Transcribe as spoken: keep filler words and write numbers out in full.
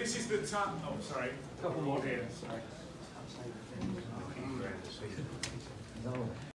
this is the time. Oh, sorry. Couple more here. Sorry.